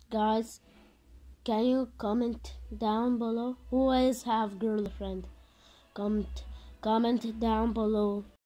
Guys, can you comment down below? Who is have girlfriend? Comment down below.